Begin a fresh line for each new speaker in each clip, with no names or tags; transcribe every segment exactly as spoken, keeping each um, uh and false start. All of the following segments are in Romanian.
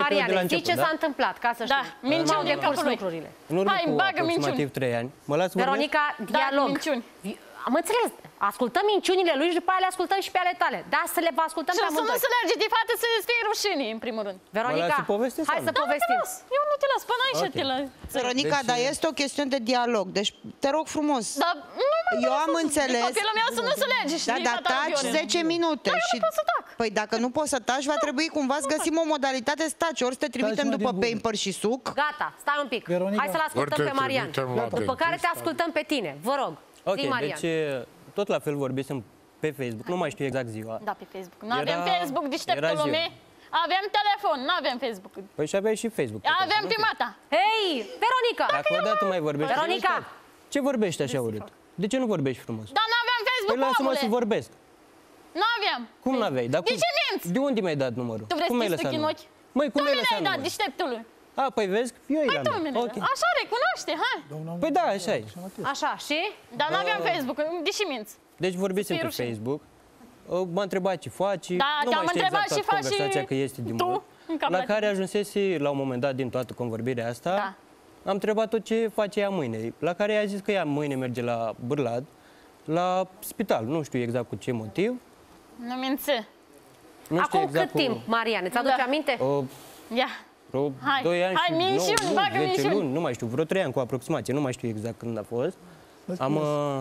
Mariane, știi ce s-a întâmplat, ca să știi.
Da, minciuni
de curs lucrurile.
În urmă cu aproximativ trei ani. Mă las vorbesc?
Veronica, dialog. Am înțeles. Ascultăm minciunile lui și după aia le ascultăm și pe ale tale. Da, să le ascultăm pe amândoi.
Și să nu se lerge de fată, să fie rușine, în primul rând.
Veronica, hai să povestim.
Eu nu te las, până aici te las.
Veronica, dar este o chestiune de dialog. Deci, te rog frumos. Eu am înțeles.
Copilul meu să nu se lerge și
da, dar taci zece minute.
Da, eu nu pot să tac.
Păi dacă nu poți să taci, va trebui cumva să găsim o modalitate să taci. Ori să te trimitem după Pamper și suc.
Gata, stai un pic. Hai să-l ascultăm pe Marian. După care te ascultăm pe tine. Vă rog.
Ok, deci tot la fel vorbisem pe Facebook, nu mai știu exact ziua.
Da, pe Facebook. Nu avem Facebook, deșteptul lume. Avem telefon, nu avem Facebook.
Păi și aveai și Facebook.
Avem primata.
Hei, Veronica!
Dacă odată mai vorbești...
Veronica!
Ce vorbești așa urât? De ce nu vorbești frumos?
Dar nu aveam Facebook,
omule! Păi lasă-mă să vorbesc.
Nu aveam.
Cum n-aveai?
De ce minți?
De unde mi-ai dat numărul?
Tu vrei să te stuchi în ochi?
Măi, cum
mi-ai
lăsat
dat,
numărul?
deșteptului.
A, păi vezi? Eu
Păi tu mi-ai dat. Așa, recunoaște, hai.
Păi da, așa e.
Așa, și?
Dar nu aveam Facebook, deși minți.
Deci vorbisem pe Facebook. M-a întrebat ce faci.
Da, te-am întrebat și faci
conversația că este din mult. La care ajunsese la un moment dat din toată convorbirea asta.
Da.
Am întrebat-o ce face ea mâine. La care ea a zis că ea mâine merge la Bârlad, la spital. Nu știu exact cu ce motiv.
Nu minți.
Nu
Acum
exact
cât cu... timp, Mariane? Ți-aduce
da.
aminte?
O...
Ia.
Vreo
hai,
doi ani
hai,
și
minciuni, bagă minciuni.
luni, nu mai știu, vreo trei ani cu aproximație, nu mai știu exact când a fost. Am, uh,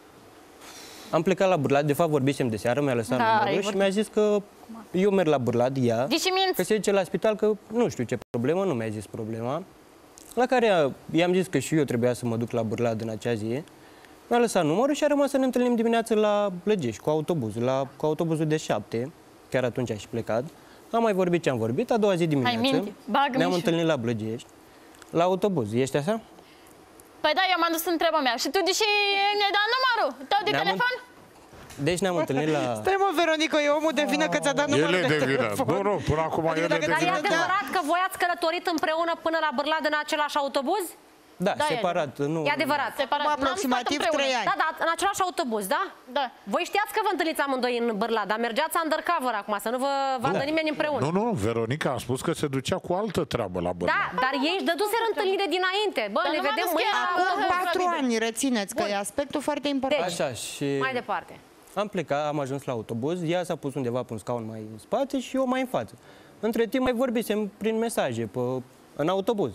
am plecat la Bârlad, de fapt vorbisem de seară, mi-a lăsat
da,
numărul și mi-a zis că eu merg la Bârlad, ea, că se duce la spital, că nu știu ce problemă, nu mi-a zis problema. La care i-am zis că și eu trebuia să mă duc la Bârlad în acea zi. Mi-a lăsat numărul și a rămas să ne întâlnim dimineața la Blăgești, cu autobuzul, la, cu autobuzul de șapte, chiar atunci a și plecat. Am mai vorbit ce am vorbit, a doua zi dimineață ne-am întâlnit la Blăgești, la autobuz. Ești așa?
Păi da, eu m-am dus în treaba mea. Și tu, deși mi-ai dat numărul tău de telefon?
Deci ne-am întâlnit la...
Stai mă, Veronica, e omul de vină că ți-a dat numărul de telefon.
El e de vină. Nu, nu, până acum el e de vină.
Dar e adevărat că voi ați călătorit împreună până la Bârlad în același autobuz?
Da, da, separat. Nu...
E adevărat.
Separat.
Aproximativ trei ani.
Da, da, în același autobuz, da?
Da.
Voi știați că vă întâlniți amândoi în Bârlad, dar mergeați undercover acum, să nu vă vadă da. nimeni împreună.
Nu, nu, Veronica a spus că se ducea cu altă treabă la Bârlad.
Da, dar ei își dăduseră întâlnire dinainte. Bă,
dar
ne vedem mâine.
Acum patru ani, rețineți că e aspectul foarte important.
Așa, și...
Mai departe.
Am plecat, am ajuns la autobuz, ea s-a pus undeva pe un scaun mai în spate și eu mai în față. Între timp mai vorbisem prin mesaje pe, în autobuz.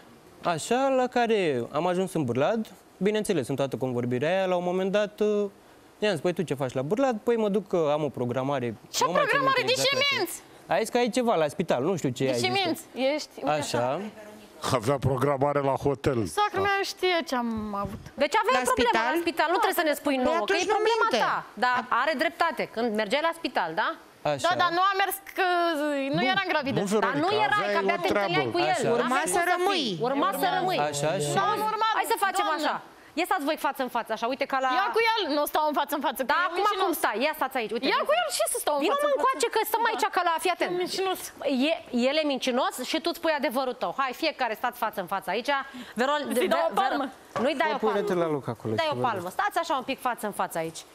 Așa, la care am ajuns în Bârlad, bineînțeles, în toată convorbirea aia, la un moment dat, i-am zis, păi tu ce faci la Bârlad? Păi mă duc că am o programare...
Ce programare? De ce minți?
Ai zis că ai ceva la spital, nu știu ce ai zis.
De ce minți? Ești...
Așa.
Avea programare la hotel.
Sacră mea știe ce am avut.
Deci avea
la
problema
spital?
la spital, nu trebuie să ne spui nouă, că e problema ta. Dar are dreptate, când mergeai la spital, da?
Așa.
Da, dar nu a mers că nu
nu,
eram gravidă.
Nu, Veronica,
dar nu erai, că abia te întâlneai cu el.
Urma să rămâi.
Urma să rămâi.
Așa, și...
Hai să facem așa. Ia stați voi față în față, așa, uite ca la...
Ia cu el, nu stau în față în față.
Da, acum cum stai? Ia stați aici, uite.
Ia cu el și să stau în față.
Vino mă încoace că stăm aici ca la, fii atent.
Mincinos.
E, el e mincinos și tu îți spui adevărul tău. Hai, fiecare stați față în față aici. Verol,
Îți dau o palmă.
Nu-i dai o palmă.
la loc acolo.
Dai o palmă. Stați așa un pic față în față aici.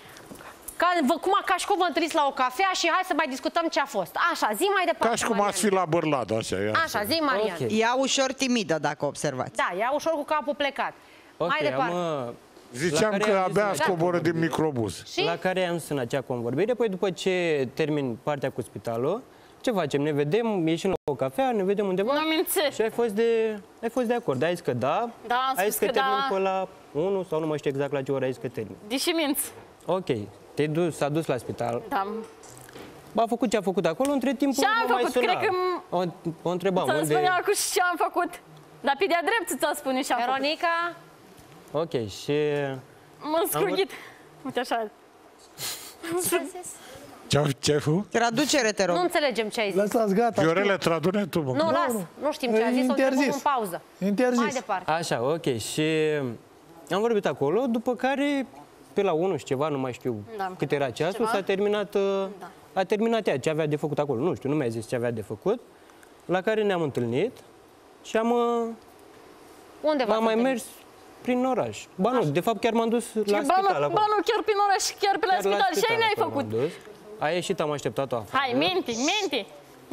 Ca, cum, ca și cum vă întâlniți la o cafea și hai să mai discutăm ce a fost. Așa, zi mai departe,
Ca și cum ați fi la Bârlad, așa.
Așa, zi, Marian.
Okay.
Ea ușor timidă, dacă observați.
Da, ea ușor cu capul plecat.
Okay,
mai departe.
Am,
Ziceam că abia coboră din microbuz.
Și?
La care am în acea convorbire, păi după ce termin partea cu spitalul, ce facem? Ne vedem, ieșim la o cafea, ne vedem undeva.
Nu minți.
Și ai fost de, ai fost de acord. Ai zis că da,
da am
ai zis că,
că
termin
da.
pe la unu sau nu mai știu exact la ce oră ai zis că termin.
Deși minți.
Ok, te-ai dus, s-a dus la spital.
Da.
A făcut ce a făcut acolo, între timp
ce am făcut? Cred că
o, o întrebam.
Ți-am
unde...
spune acum și ce am făcut. Dar pe de-a drept ți-am spune și am
Veronica.
făcut. Ok, și...
M-am scurghit. Uite așa.
Ce-ai făcut?
Traducere, te rog.
Nu înțelegem ce ai zis.
Lăsați, gata.
Viorele, tradune tu, mă.
Nu, las. Nu știm ce a zis, o întrebăm în pauză.
Interzis.
Mai departe.
Așa, ok. Și am vorbit acolo, după care, pe la unu și ceva, nu mai știu
da.
cât era ceasul, s-a terminat, da. a terminat ea ce avea de făcut acolo. Nu știu, nu mi-a zis ce avea de făcut. La care ne-am întâlnit și am...
Unde v-ați
mai mers prin oraș. Ba nu, de fapt chiar m-am dus la
ba
spital
nu,
acolo.
Ba nu, chiar prin oraș, chiar pe la
Chiar
spital.
la
Ce ne-ai făcut?
A ieșit, am așteptat-o afară.
Hai, minti, minti.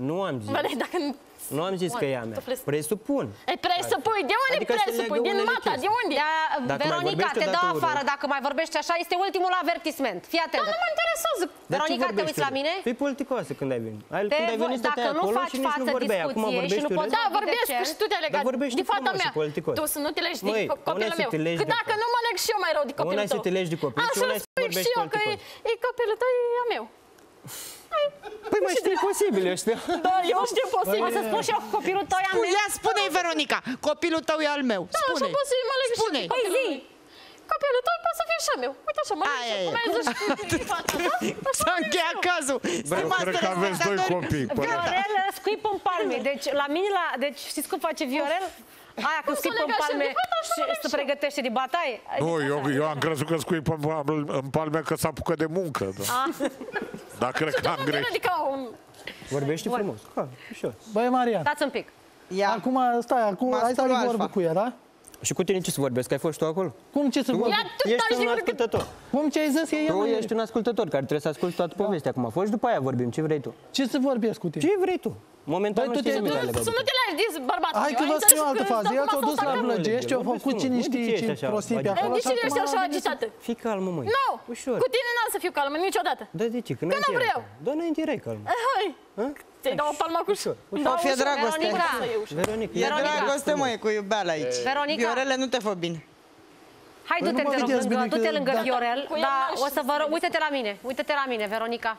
Nu am zis.
Bă, dacă
Nu am zis că e a mea. Presupun.
E presupui? De unde
Adică se
presupui?
legă
Din
unele
mata?
chestii.
De unde?
Da,
Dacă mai
Veronica,
vorbești
te
odată
dau
urât.
afară dacă mai vorbești așa. Este ultimul avertisment. Fii atent.
Dar nu mă interesează.
Dar ce
Veronica, te
vorbești
uiți la
urât?
mine?
Fii politicoasă când ai venit. Ai,
Te
când ai
vo-
venit
dacă
stăteai
nu
acolo
faci
și nici
față
nu vorbeai. Acum
discuției și
vorbești
nu
urât.
poți
Da, vorbesc
de ce?
și tu te-ai legat
Dar vorbești
de fata
frumos și
mea.
politicos.
Tu să nu te legi de
Măi,
co- copilul
una să
meu.
te legi
Că
de
dacă
copil.
nu mă leg și eu mai rău de copilul
Una
tău.
să te legi de copil și
Așa
una
îl
să
spui
vorbești
și eu că e,
politicos.
e copilul tău, e a meu.
Păi mai știi posibil, eu știu.
Da, eu știu posibil.
O să spun și eu că copilul tău e al meu.
Ia spune-i, Veronica, copilul tău e al meu.
Da, așa
Spune-i.
pot să mă leg și
Spune-i.
Păi zi. Copilul tău poate să fie și al meu. Uite așa, mă leg
Aia
și
e.
cum ai zis și fata, da?
S-a încheiat cazul.
Eu cred că aveți doi copii. până-
Viorel scuipă în palme. Deci la mine, la, deci știți cum face Viorel? Aia cu
Cum să
scuipă în
lega și
palme
de fata, așa
și
mă leg
se
și eu.
pregătește de bataie.
Nu, eu, eu am crezut că scuipă în, în palme că s-a apucat de muncă. Da. Dar cred că am greșit.
Adică un...
Vorbește frumos. Ha, ușor.
Băi, Marian,
Stați un pic.
Ia.
acum stai, acum
Masculul
ai stat de
alfa.
vorbă cu ea, da?
Și cu tine ce să vorbesc? Ai fost tu acolo?
Cum ce să vorbi?
Ia tu
Ești
taci
un
de vorbă.
ascultător.
Cum ce ai zis? E ea,
Tu
mă,
ești un ascultător care trebuie să asculti toată povestea acum. Fost și după aia vorbim. Ce vrei tu?
Ce să vorbesc cu tine?
Ce vrei tu? Momentan
Băi,
nu
tu
știi
te-
nimic
tu-
legat
Să
de
nu te lași de bărbatul.
Hai că vă spun o altă fază. El s-a dus la Blăgești, a făcut cine știe ce prostii pe acolo.
De
și
ce
acum
ești așa
a venit să-
agitată?
Fii calmă, măi.
Nu!
Ușor.
Cu tine n-am să fiu calmă niciodată.
Da, de ce? Că
Că nu vreau.
Da, înainte erai calmă.
Hai! Ți-ai dau o palmă cu
Ușor.
Da,
O fie
ușor.
dragoste.
Veronica,
Veronica,
E
Veronica.
dragoste, măi, cu iubeală aici.
Veronica.
Viorele nu te fă bine.
hai
Păi
du-te,
nu mă
te rog,
vedeți
lângă,
bine
du-te
că-
lângă
da.
Viorel.
Cu el
Da,
n-aș
o să vă
să
rog,
se
uite-te la mine, uite-te la mine, Veronica.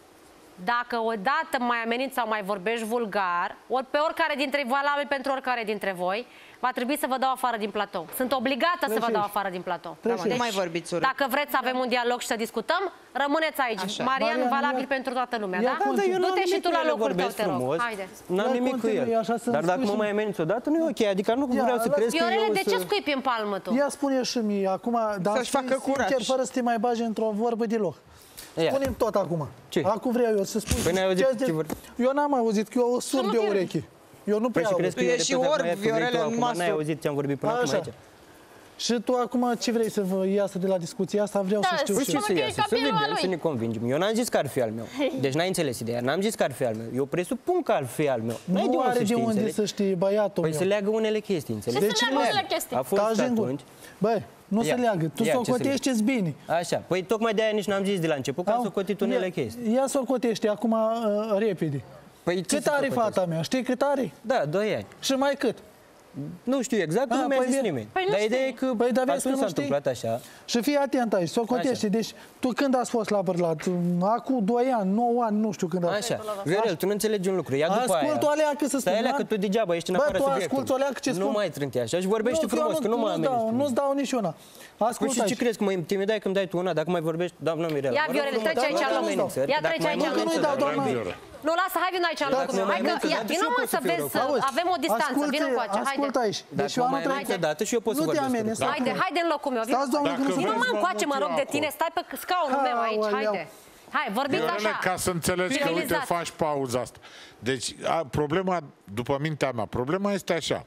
Dacă odată mai ameninți sau mai vorbești vulgar, ori pe oricare dintre valabil pentru oricare dintre voi, va trebui să vă dau afară din platou. Sunt obligată să vă dau afară din platou.
Da, mă, nu mai vorbiți urât.
Dacă vreți să avem un dialog și să discutăm, rămâneți aici.
Așa.
Marian,
Marian,
valabil
ia-
pentru toată lumea,
ia
da?
Da, dar eu
Du-te și tu la locul tău, te rog.
frumos.
Haide.
N-am
Ia
nimic cu
continui,
el.
așa să-mi
Dar dacă
spui
mă
și-
mai ameninți odată, nu e ok. Adică nu
Ia,
vreau să
las-
crezi că
Viorele,
eu
de ce
să...
scuipi în palmă tu?
Ia spune și mie acum, dar
Să-și
spui
facă curaj.
sincer, fără să te mai bagi într-o vorbă deloc.
Ia.
Spune-mi tot acum.
Ce?
Acum vreau eu să spun.
Păi n-ai auzit
Ce-
ce vor-
Eu n-am auzit, că eu o surd
nu
de
te-
urechi. Eu nu
Păi
prea
și
aud.
crezi că
Tu
eu
ești
repet
orb,
acum aia că vrei
Viorele,
tu
în
acum,
masă.
n-ai auzit ce am vorbit până acum
Așa.
aici?
Și tu acum ce vrei să vă iasă de la discuția asta? Vreau
Da,
să știu
Păi
și
ce
eu.
să
că e
iasă? Să
copilul
vedem,
lui.
să ne convingem. Eu n-am zis că ar fi al meu. Deci n-ai înțeles ideea. N-am zis că ar fi al meu. Eu presupun că ar fi al meu. N-ai
Nu
de unde
are
să
de
știi,
unde
înțelegi?
să știi băiatul
Păi se
meu.
leagă unele chestii, înțelegi?
Ce se leagă unele chestii?
A fost
Taci în gură.
atunci.
Băi, nu
Ia,
se leagă. Tu
ia, ce să
socotești-ți bine.
Așa. Păi tocmai de aia nici n-am zis de la început că am
Au,
socotit unele
ia-
chestii.
Ia socotește acum uh, repede.
Păi ce
Cât
să
are
socotesc?
fata mea? Știi cât are?
Da, doi ani.
Și mai cât?
Nu știu exact, că
Ah,
nu mi-a
păi
zis
bine.
nimeni.
Păi nu
Dar
știi.
ideea e că
Păi, dar vezi că
atunci
nu
s-a
știi?
întâmplat așa.
Și fii atent aici, socotește. Deci, tu când ați fost la bărlat? Acum doi ani, nouă ani, nu știu când ați
Așa. Viorel, tu nu înțelegi un lucru. Ia după aia.
Ascult o aleacă să spun,
Stai alea
da?
că tu degeaba ești în
Bă,
afara
tu
subiectului.
asculți o leacă ce
Nu
spun.
mai trânti așa și vorbește
Nu,
frumos,
eu
că nu mă
nu-ți
ameninți.
dau,
pe mine.
nu-ți dau niciuna.
Păi
Ascult
și ce
aici.
crezi, că mă intimidai când dai tu una? Dacă mai vorbești, doamna Mirela.
Ia,
vă rog
Viorel,
frumos,
trece aici
dacă
la
mai
locul.
amenințări,
Ia,
dacă
trece
mai
aici la
amenințări,
locul. Nu, nu-i dau,
dacă mai
doamna.
amenințări.
Nu, lasă, hai vin aici la
Dacă
locul
mă
meu.
mai
Hai că,
amenință,
ia,
dată
vină
și eu
mă
pot
să
să fiu
vezi,
rău.
să
Auzi,
avem o distanță.
ascultă-
Vină cu aici, haide.
Ascult aici.
Dacă
Deci eu
mă
anul
mai amenință
trecut...
dată și eu pot să
Nu te
vorbesc.
ameninți.
urât.
Haide, haide în locul meu. Vină,
Stați, domnule,
Dacă
că nu
vină
se
mă încoace, mă rog de
acolo.
tine. Stai pe scaunul meu aici,
Aoleu.
haide. Hai, vorbiți
Viorele,
așa.
ca să înțelegi că, uite,
Civilizați.
faci pauza asta. Deci, a, problema, după mintea mea, problema este așa.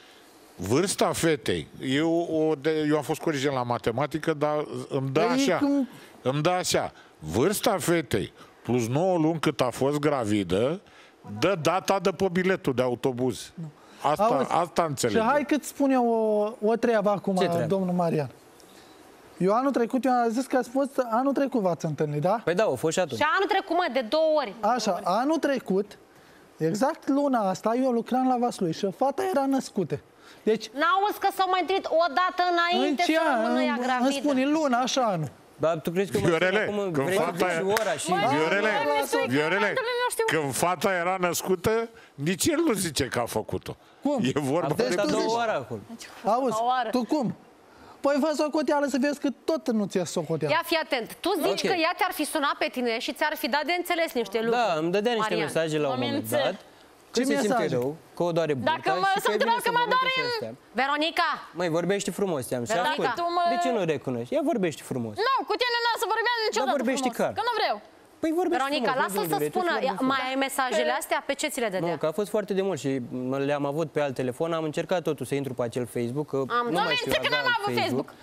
Vârsta fetei, eu, o de, eu am fost corigent la matematică, dar îmi dă
Păi,
așa,
cum-
îmi dă așa, vârsta fetei plus nouă luni cât a fost gravidă, dă data de pe biletul de autobuz. Asta,
Auzi,
asta înțeleg.
Și hai cât spun eu o, o treabă acum,
Ce treabă?
domnul Marian. Eu anul trecut, eu am zis că ați fost, anul trecut v-ați întâlnit, da?
Păi da, au fost și atunci.
Și anul trecut, mă, de două ori.
Așa, anul trecut, exact luna asta, eu lucram la Vaslui și fata era născută. Deci,
N-auzi că s-au mai întâlnit o dată
în
înainte
ce
să
an?
rămână ea
Îmi
gravidă.
spune luna, așa anul.
Dar tu crezi că mă
Viorele,
acum
când
vrei să
fata
zici
e-
și ora și...
Viorele,
Măi,
Viorele,
fratele meu știu.
când fata era născută, nici el nu zice că a făcut-o.
Cum?
E vorba
Am
de...
fost a
tu
două
zici-
ore acolo.
Auzi,
O oară.
tu cum? Păi fă socoteală să vezi că tot nu ți-e socoteală.
Ia fi atent. Tu zici
Ok.
că ea te-ar fi sunat pe tine și ți-ar fi dat de înțeles niște lucruri.
Da, îmi dădea niște
Marian.
mesaje la un moment
Amenințări.
dat. Că
Ce
se simte
mesaje?
rău, că o doare burta
Dacă mă-
și că
să-mi
e bine
trag
să
că mă
vorbim
doare
și
în-
astea.
Veronica,
Măi, vorbește frumos, ți-am și
Veronica.
ascult.
Tu mă-
De ce nu recunoști? Ia vorbește frumos.
Nu, cu tine n-am să vorbeam niciodată
vorbești
frumos,
clar.
că nu vreau.
Păi vorbește
Veronica,
frumos.
lasă
nu
să
vrei,
spună.
trebuie să vorbești
Mai ai mesajele astea? Pe ce ți le
Nu,
dădea?
că a fost foarte de mult și le-am avut pe alt telefon, am încercat totul să intru pe acel Facebook, că
Am
nu
înțeles.
mai știu,
Că
avea
n-am
alt
avut Facebook.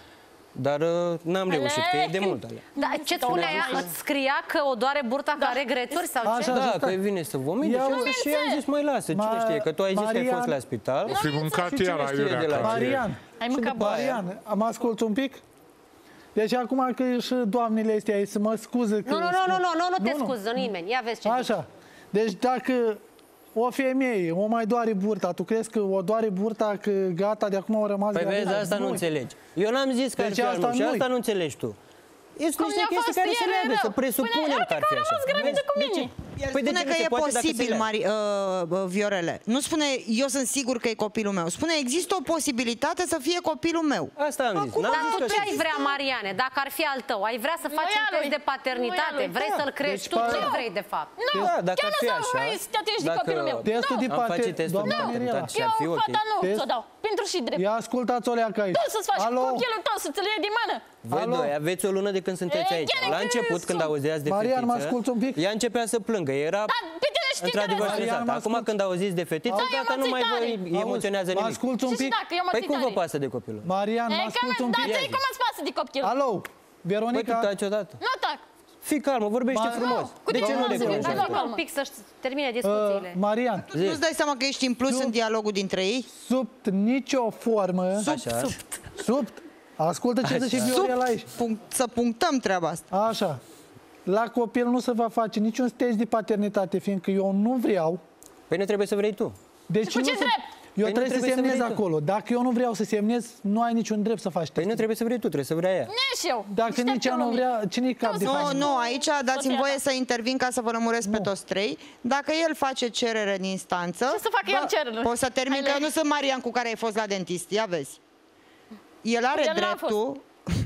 Dar uh, n-am reușit, că e de mult alea.
Da, ce spunea ea? Îți scria că o doare burta
Da.
care are greturi sau ce?
Așa.
Da,
stai.
că vine să vomite
Ia
și,
uite.
și am zis, măi, lasă, cine
Ma-
știe, că tu ai zis că ai
Marian-
fost la spital.
O fi mâncat
Și cine
iar
știe
aiurea
de la
ca-
ce?
Marian,
Ai mâncat
după aia-
Marian, mă asculți un pic? Deci acum că și doamnele astea ai să mă scuze că...
Nu, nu, nu, nu, nu, nu, nu te scuză nimeni. Ia vezi ce zici.
Așa. Deci dacă o femeie o mai doare burta, tu crezi că o doare burta că gata, de acum au rămas
Păi
gravidă?
vezi, asta nu înțelegi. Eu n-am zis că ar
Deci
fi
asta
al meu și
nu-i.
asta nu înțelegi tu. Sunt
Cum
niște
mi-a
chestii
fost
care se
ieri
leagă,
rău.
să presupunem
Până-
că ar fi
uite că
așa.
am rămas gravidă cu mine.
El
Păi de
spune
ce
că
se
e
poate dacă se
posibil,
leagă?
Mari, uh, uh, Viorele. Nu spune, eu sunt sigur că e copilul meu. Spune, există o posibilitate să fie copilul meu.
Asta am zis.
Acum,
N-am
Dar
zis
tu
că
ce
sunt.
ai vrea, Mariane? Dacă ar fi al tău, ai vrea să faci
Nu e
un
al
test
lui.
de paternitate?
Nu e al lui.
Vrei
Da.
să-l crești
Deci,
tu? Ce
pa-
vrei, de fapt?
Nu,
Da, dacă
chiar
ar
nu
fi
să
așa,
vrei să te atingi de
dacă
copilul meu.
Testul de
am face
pater...
testul de
Doamna
paternitate
Mirela.
și ar fi
Eu
ok.
fata nu
Test?
ți-o dau. Pentru și drept.
Ia ascultați-o leacă aici.
Tu să-ți faci
Alo?
copilul tău, să-ți-l iei din mână.
Voi
Alo?
doi aveți o lună de când sunteți
E,
aici.
chiar
La
că
început,
sunt.
când auzeați de
Marian, mă
fetiță,
asculți un pic?
ea începea să plângă. Era
Dar pe tine și te
într-adevăr
interesează.
stresată.
Marian, mă
Acum
ascult.
când auziți de fetiță,
Da, eu
gata,
mă
nu mai vă
țin tare.
emoționează
Mă
nimic.
asculți un
Și
pic?
dacă eu mă
Păi
țin
cum vă
tare.
pasă de copilul?
Marian,
E,
mă
că
asculți un
dar
pic?
ți cum îți pasă de copil?
Alo,
Păi tu
Veronica,
taci odată.
Nu tac.
Fii calmă, vorbește
Ma-
frumos.
Cu
De ce
tine
nu
m-am
recunoști?
zis,
asta?
da,
Un pic să-și termine
uh,
discuțiile.
Marian,
Zi.
Nu-ți dai seama că ești în plus
Eu-
în dialogul dintre ei?
sub nicio formă,
Așa.
sub, ascultă ce zice Viorel aici.
Punct, să punctăm treaba asta.
Așa, la copil nu se va face niciun test de paternitate, fiindcă eu nu vreau.
Păi nu trebuie să vrei tu.
Deci
cu
nu
ce
se-
drept?
Eu
Păi nu
trebuie să
trebuie să
semnez
vrei tu.
acolo. Dacă eu nu vreau să semnez, nu ai niciun drept să faci
Păi
test.
nu trebuie să vrei tu, trebuie să vrea ea.
Nici eu.
Dacă
Știi
nici ea nu
unul.
vrea, cine-i cap de
Nu,
față?
Nu, nu, aici dați-mi
Soția
voie
ta.
să intervin ca să vă lămuresc pe toți trei. Dacă el face cerere în instanță...
Ce să facă el
vă-
cerere?
Poți să termin,
Hai,
că eu
le-
nu sunt Marian cu care ai fost la dentist. Ia vezi. El are
El n-a
dreptul...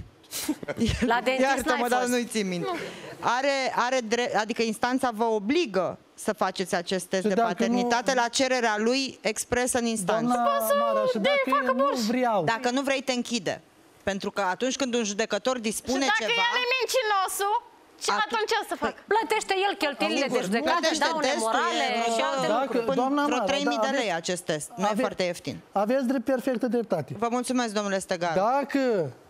La dentist
Iartă-mă,
n-ai
dar
fost.
nu-i țin minte. Are, are drept, adică instanța vă obligă să faceți acest test
Și
de
dacă
paternitate la cererea lui expresă în instanță.
Doamna Mara, și dacă
facă
eu nu
borș.
vreau,
Dacă nu vrei, te închide. Pentru că atunci când un judecător
Și
dispune
dacă
ceva...
el e mincinosul, ce
Atu-
atunci ce să fac?
Plătește el cheltuielile de
Sigur,
judecată,
plătește
daune
testul,
morale
e
și
vreo-
alte
Dacă-
lucruri.
Până
Doamna
vreo
Mara,
trei mii
da,
de lei
aveți-
acest test. Nu e
ave-
foarte ieftin.
aveți drept perfectă dreptate.
Vă mulțumesc, domnule Stegar.
Dacă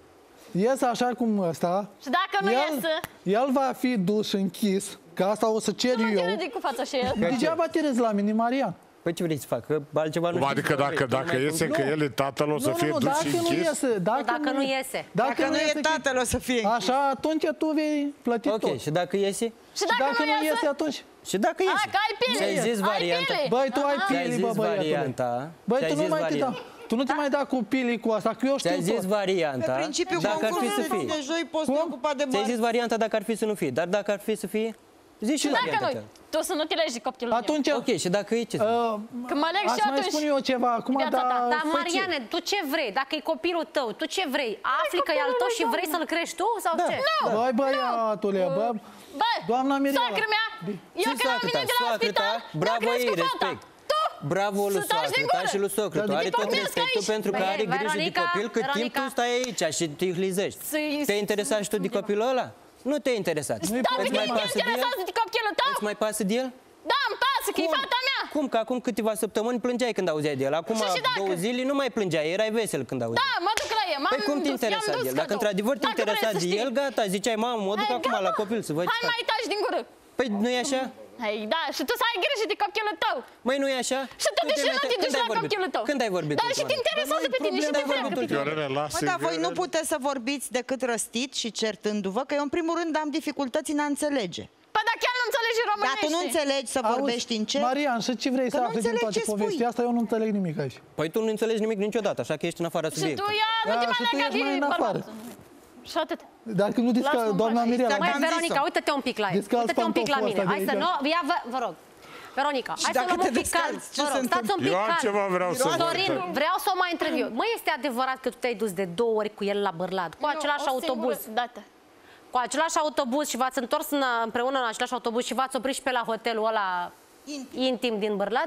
ies așa cum ăsta,
Și dacă nu
el,
iese,
el va fi dus închis, că asta o să cer
nu
eu.
te ridic cu fața și el.
Degeaba te râzi la mine, Marian.
Păi ce vrei să fac? Că altceva nu
Cum
știu
adică
să vrei,
dacă,
tu nu
dacă
mai
iese
cum-
că el e tatăl, o să
Nu,
fie
nu, nu,
dus
dacă
și
nu
închis?
iese, dacă,
Dacă nu iese.
Dacă nu e tatăl, o să fie
Așa, atunci tu vei plăti
Ok,
tot.
și dacă iese?
Și dacă,
Dacă
nu
nu
iese,
iese, atunci...
Și dacă
a,
iese?
că ai pile.
Ți-ai zis
Ai
varianta.
pile.
Băi, tu ai
Aha.
Ți-ai
pili,
zis
bă, băiatule.
varianta.
Băi,
Ți-ai
tu nu
zis
mai te
varianta.
da. Tu nu te mai da cu pilii cu asta, că eu știu
Ți-ai zis
tot.
varianta.
Pe principiu,
Dacă ar fi să
concursul
fie.
de joi poți
Cum?
te ocupa de
Ți-ai
bani.
zis varianta dacă ar fi să nu fie. Dar dacă ar fi să fie, zici și
Dacă
varianta
nu,
ta.
tu să nu te legi de copilul meu.
Atunci,
Ok, și dacă e ce?
uh,
Că mă leg și
aș mai
atunci.
spune eu ceva acum,
viața
dar...
ta.
Dar,
fă ce?
Mariane, tu ce vrei? Dacă e copilul tău, tu ce vrei? Afli că e al tău și vrei să-l crești tu sau
Da.
ce?
Băi, băiatule, bă,
Bă,
Doamna Mirela.
soacră mea, eu
Ce
când am
soacră
venit
ta?
de la
Soacră
spital,
ta?
mi-a
Bravo ei,
crescut fata.
respect.
Tu?
Bravo lui
Să taci
soacră
din
ta
gură.
și lui socră tu.
Dar
Are
de
tot
pomnesc
respectul
aici.
pentru că
Băi,
are grijă de
Veronica,
copil cât timp
Veronica.
tu stai aici și te hlizești.
Să-i-
Te-ai interesat și tu de copilul ăla? Nu te-ai interesat.
Da, pe
Îți
tine
mai
te
pasă de el?
interesează de copilul tău?
Îți mai pasă de el?
Da, îmi pasă, că e
Cum?
fata mea.
Cum? Că acum câteva săptămâni plângeai când auzeai de el. Acum
Și și dacă?
două zile nu mai plângeai, erai vesel când auzeai.
Da, mă duc la el, m-am
Păi cum te
dus,
interesa
i-am
de
dus
el? Dacă
cadou.
într-adevăr te
Dacă
interesa
vrei să
de
știi.
el, gata, ziceai, mamă, mă duc
Hai,
acum
gata.
la copil să văd ce
Hai,
fac.
mai taci din gură.
Păi nu e așa?
Hai, da, și tu să ai grijă de copilul tău.
Măi, nu e așa?
Și tu de
te
ce nu
mete-
te
când
duci
ai
la
vorbit?
copilul tău?
Când ai vorbit?
Da, și
ultima
te
dată?
interesează pe tine și te
ai
vrea.
vorbit ultima dată?
Viorele, lasă
Mă, dar voi nu puteți să vorbiți decât răstit și certându-vă, că eu în primul rând am dificultăți în a înțelege.
Păi, dar chiar nu înțelegi
Dar
românește.
tu nu înțelegi să vorbești în ce?
Marian, și ce vrei
Că
să
nu
afli din
înțeleg
toate
ce spui.
povestea asta? Eu nu înțeleg nimic aici.
Păi tu nu înțelegi nimic niciodată, așa că ești în afara
Și tu
subiectului.
ia, nu
Da,
te mai
și tu
lega
ești mai
de
în afară.
bărbat. Și atât.
Dacă nu disca,
Lasă-mă în
doamna
pace.
Mirela,
Mai
am zis-o.
Veronica, uite-te un pic la el.
Descalți
Uite-te un pic la
pantoful
mine.
ăsta
Hai
de
să
aici.
nu, ia, vă, vă rog. Veronica, hai să
dacă
luăm
te
un pic calm.
descalți, ce
Vă
se
rog, stați un pic
Eu
calm.
altceva vreau să vă
Dorin,
întreb.
vreau să o mai întreb eu. Măi, este adevărat că tu te-ai dus de două ori cu el la Bârlad, cu același
Nu, o
autobuz,
singură dată.
cu același autobuz și v-ați întors în, împreună în același autobuz și v-ați oprit și pe la hotelul ăla intim din Bârlad?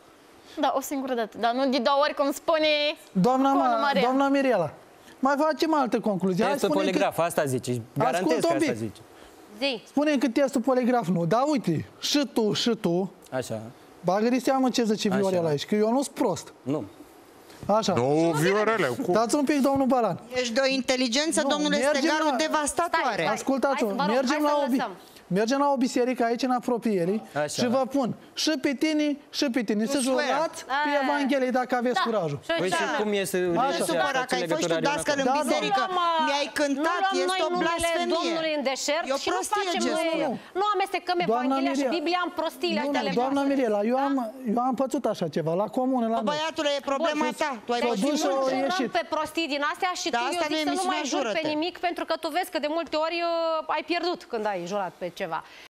Da, o singură dată. Dar nu de două ori, cum spune...
doamna,
Bună,
Ma,
Maria.
doamna Mirela, mai facem altă concluzie. Hai,
Testul
spune
poligraf, asta zici. Garantez
Ascultă
că
un
asta
pic.
zici.
Zi.
Spune că testul poligraf nu. Dar uite, și tu, și tu,
Așa.
bagă de seamă ce zice
Așa.
Viorel aici, că eu nu sunt prost.
Nu.
Așa.
Nu, Viorele, cum?
Dați un pic, domnul Balan.
Ești de o inteligență,
Nu,
domnule
mergem
Stegaru,
la-
devastatoare.
Stai, stai.
Ascultați-mă,
Hai să- vă rog,
mergem,
hai
la
să
o, bi-
lăsăm.
mergem la o biserică aici în apropierii
Așa.
și vă pun și pe tine și pe tine să
swear.
jurați pe
A.
Evanghelie dacă aveți
Da.
curajul.
Păi și cum e să
Nu te
să
supăra
faci
că ai fost
legătura
tu
de
dascăl în
Da, nu.
biserică.
Nu luăm,
Mi-ai cântat,
nu luăm
este
noi
o
numele
blasfemie.
Domnului în deșert
E o
și nu
prostie
facem
ce
noi,
spune.
nu amestecăm
Doamna
Evanghelia și
Miria.
Biblia în prostile
Nu,
ale
nu, doamna
voastre.
Mirela, eu
Da?
am, eu am pățut așa ceva, la comună, la noi.
Băiatule, e problema
Bun,
ta. Tu ai
deci
S-a dus
pățit
și
nu
au
multe.
ieșit.
jurăm pe prostii din astea și
Da,
tu, eu
asta nu e
zic să nu mai
emisiunea
juri pe
Jură-te.
nimic, pentru că tu vezi că de multe ori uh, ai pierdut când ai jurat pe ceva.